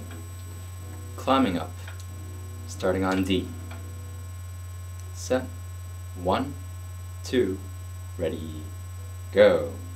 Climbing up, starting on D. Set, 1, 2, ready, go.